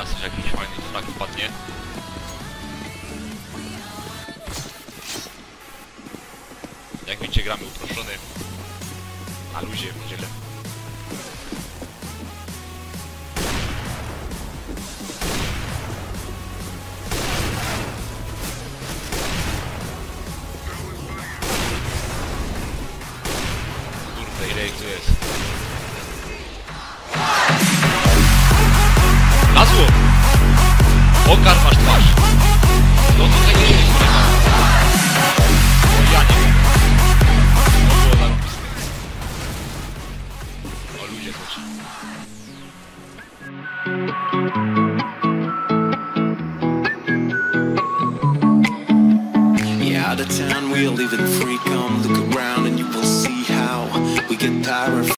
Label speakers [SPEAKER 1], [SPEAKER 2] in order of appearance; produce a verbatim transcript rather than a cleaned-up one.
[SPEAKER 1] Teraz też jakiś fajny frak wpadnie. Jak widzicie, gramy uproszczony. Na luzie w niedzielę. Kurde, ile ich tu jest? Lazło! Okar masz twarz! No to tego się nie spodziewałem. O, ja nie wiem. To było zarobiste. O, ludzie też.
[SPEAKER 2] Yeah, out of town, we're living free. Come look around and you will see how we get power.